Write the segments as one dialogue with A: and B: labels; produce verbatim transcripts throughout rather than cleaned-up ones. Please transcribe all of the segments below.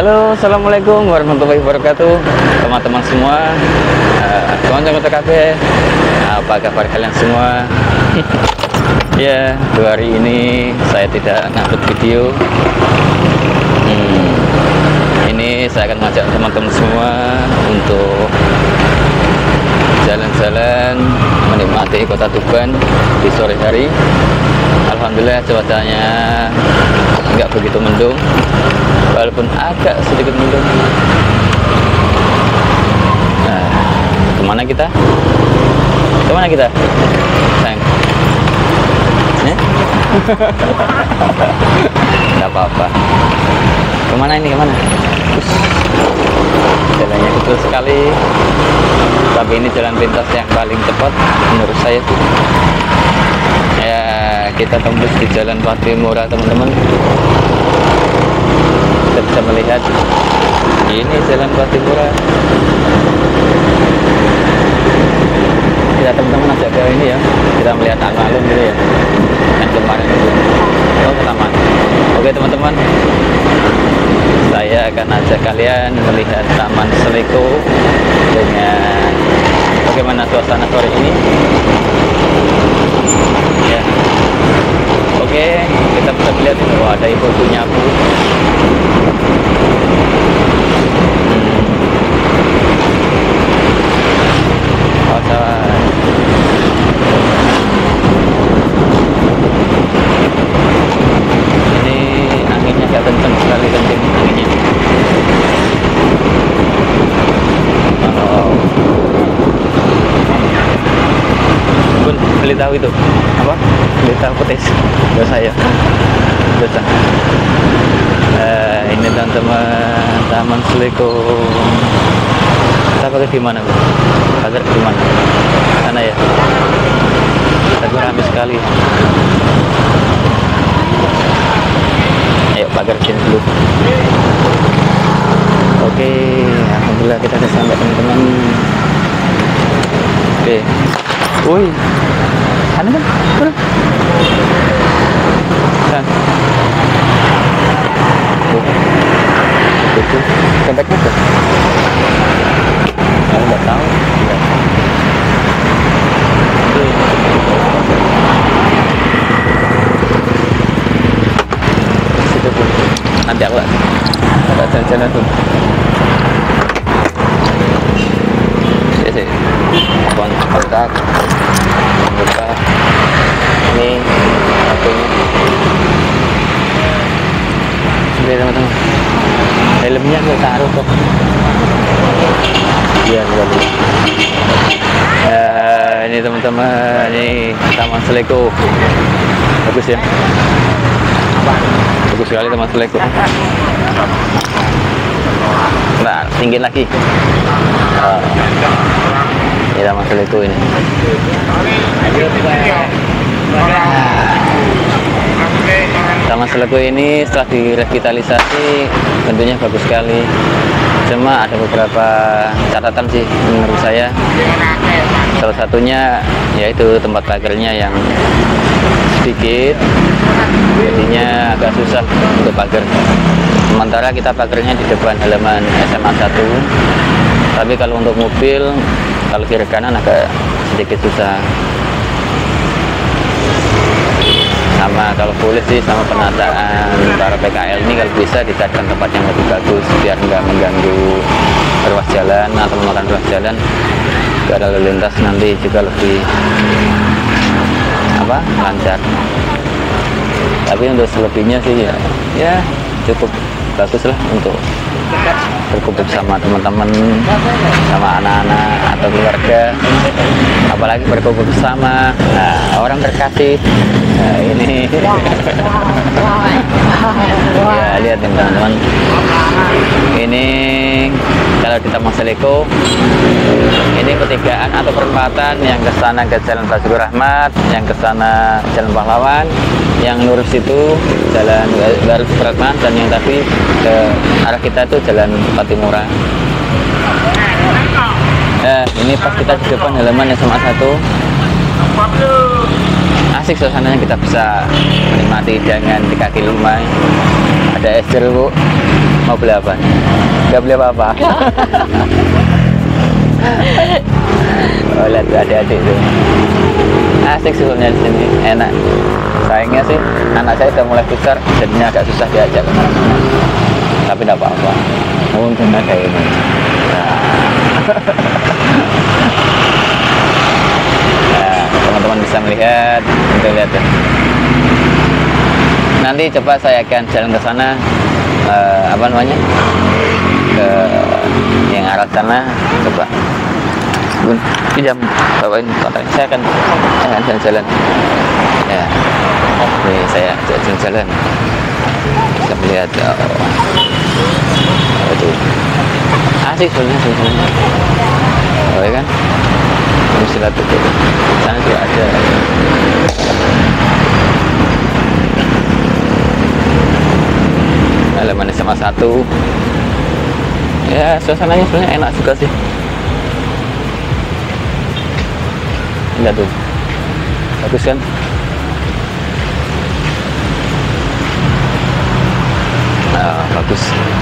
A: Halo, assalamualaikum warahmatullahi wabarakatuh, teman-teman semua, teman-teman uh, K P, apa kabar kalian semua? Ya, dua hari ini saya tidak ngupload video. Hmm, ini saya akan mengajak teman-teman semua untuk jalan-jalan menikmati kota Tuban di sore hari. Alhamdulillah cuacanya nggak begitu mendung, walaupun agak sedikit mendung. Nah, kemana kita? Kemana kita? Sayang. Eh? Nggak apa-apa. Kemana ini? Kemana? Ush. Jalannya kecil sekali, tapi ini jalan pintas yang paling cepat menurut saya tuh. Ya, kita tembus di Jalan Patimura, teman-teman. Kita bisa melihat ini Jalan Patimura. Kita teman-teman ajak ke ini ya, kita melihat alun-alun gitu ya, yang kemarin itu. Oh, ke taman. Oke teman-teman, saya akan ajak kalian melihat Taman Seleko dengan bagaimana suasana sore ini. Ya, oke, kita bisa lihat bahwa ada ibu-ibu nyapu. Hmm. Oh, salah. Ini anginnya agak kenceng sekali, kenceng anginnya. Oh. Bun, beli tahu itu apa? Beli tahu petis. Dosa ya. Dosa. Uh, ini teman-teman Taman Seleko. Kita pakai di mana, Bu? Pakai di mana? Sana ya. Tapi ramai sekali. Ayo pagar sini dulu. Oke, alhamdulillah kita sudah sampai, teman-teman. Oke. Woi, sana kan? Mana? Sana. Oh, itu kontaknya tuh. Aku nggak tahu. Ya. Oke. Situ pun. Nanti aku ada jalan-jalan tuh. Ya sih. Kontak. Buka ini satunya. Oke teman-teman, helmnya gue taruh kok. Iya, boleh. Uh, ini teman-teman, ini Taman Seleko. Bagus ya, bagus sekali Taman Seleko. Nah, tinggi lagi. Uh, ini Taman Seleko ini. Taman Seleko ini setelah direvitalisasi tentunya bagus sekali. Cuma ada beberapa catatan sih menurut saya. Salah satunya yaitu tempat pagarnya yang sedikit, jadinya agak susah untuk pagar. Sementara kita pagarnya di depan halaman S M A satu, tapi kalau untuk mobil, kalau kiri kanan agak sedikit susah. Sama kalau boleh sih, sama penataan para P K L ini kalau bisa dicarikan tempat yang lebih bagus biar nggak mengganggu ruas jalan atau memakan ruas jalan, biar lalu lintas nanti juga lebih apa lancar. Tapi untuk selebihnya sih ya, ya cukup bagus lah untuk berkumpul sama teman-teman, sama anak-anak atau keluarga, apalagi berkumpul bersama nah, orang terkasih. Nah, ini ya, lihat teman-teman, ini kalau di Taman Seleko ini pertigaan atau perempatan yang ke sana ke Jalan Basuki Rahmat, yang ke sana Jalan Pahlawan, yang lurus itu Jalan Garut Supratman, dan yang tadi ke arah kita itu Jalan Patimura. Nah, ini pas kita di depan halaman S M A satu. Asik suasananya, kita bisa menikmati dengan di kaki lima. Ada es jeruk, Mau beli apa? Gak beli apa-apa. Oh, lihat tuh adik-adik tuh. Asik sebenarnya di sini, enak. Sayangnya sih anak saya udah mulai besar, jadinya agak susah diajak kemana-mana. Tapi tidak apa-apa. Mungkin ada ini. Nah, teman-teman bisa melihat, kita lihat ya. Nanti coba saya akan jalan ke sana, uh, apa namanya, ke yang arah sana. Coba, Bun, pinjam bawain kontak. Saya akan, saya akan jalan-jalan. Ya, ini saya jalan-jalan. Bisa melihat, oh, itu asik sebenarnya, sebenarnya. Oh ya kan, Musila tuh, sana juga ada. Halaman S M A satu. Ya, suasananya sebenarnya enak juga sih. Lihat tuh, bagus kan? Nah, bagus.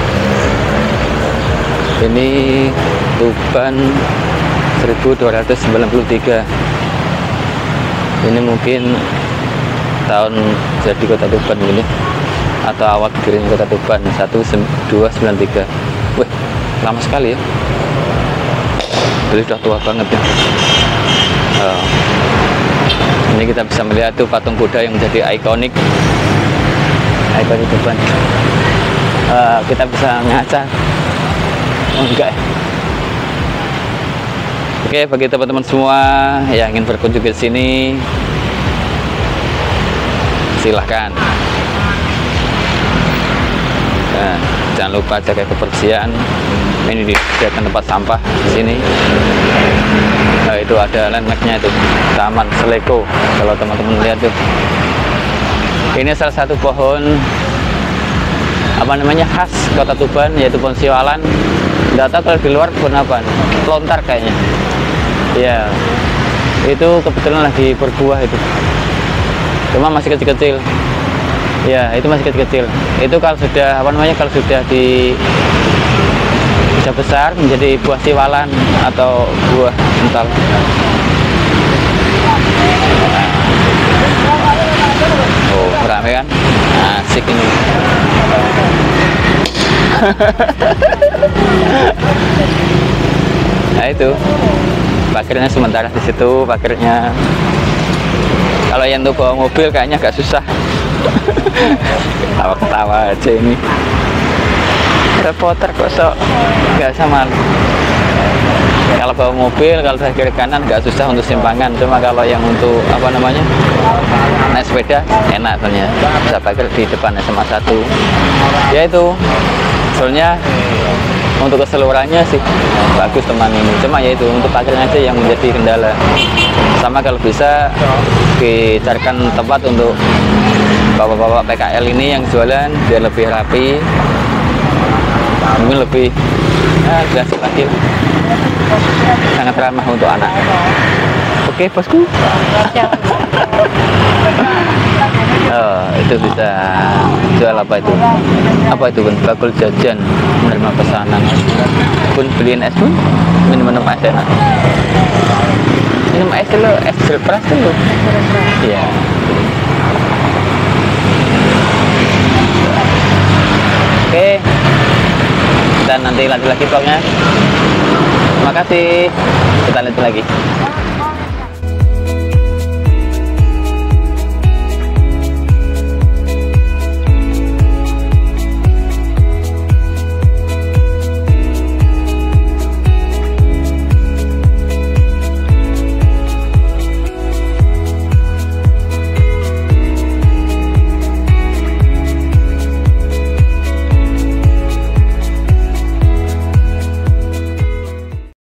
A: Ini Tuban seribu dua ratus sembilan puluh tiga. Ini mungkin tahun jadi kota Tuban ini, atau awal dirinya kota Tuban seribu dua ratus sembilan puluh tiga. Wih, lama sekali ya. Jadi sudah tua banget ya. Oh. Ini kita bisa melihat tuh patung Buddha yang menjadi ikonik, ikonik Tuban. Uh, kita bisa ngaca. Oh enggak. Oke, bagi teman-teman semua yang ingin berkunjung ke sini, silahkan. Nah, jangan lupa jaga kebersihan. Ini disediakan tempat sampah di sini. Nah, itu ada landmarknya itu, Taman Seleko. Kalau teman-teman lihat tuh, ini salah satu pohon apa namanya khas kota Tuban, yaitu pohon siwalan. Nggak tahu kalau di luar pohon apa, lontar kayaknya. Ya, itu kebetulan lagi berbuah itu. Cuma masih kecil-kecil. Ya, itu masih kecil-kecil. Itu kalau sudah apa namanya kalau sudah di bisa besar menjadi buah siwalan atau buah ental. Oh, ramai kan? Asik ini. Nah itu parkirnya sementara di situ parkirnya. Kalau yang tuh bawa mobil kayaknya agak susah. Ketawa-ketawa aja ini. Reporter kok sok nggak sama. Kalau bawa mobil, kalau dari kiri kanan nggak susah untuk simpangan. Cuma kalau yang untuk apa namanya naik sepeda enak sebenarnya, bisa parkir di depan S M A satu. Ya itu soalnya untuk keseluruhannya sih bagus teman ini. Cuma ya itu untuk parkirnya aja yang menjadi kendala. Sama kalau bisa dicarikan tempat untuk bapak-bapak P K L ini yang jualan biar lebih rapi, mungkin lebih ya, klasik lagi, sangat ramah untuk anak. Oke bosku. Oh, itu bisa jual apa itu? Apa itu Bun? Bakul jajan, menerima pesanan. Bun beliin es Bun, minum-minum es enak. Minum es dulu, es jeruk dulu. Iya. Oke, dan nanti lanjut lagi vlognya. Terima kasih. Kita lanjut lagi.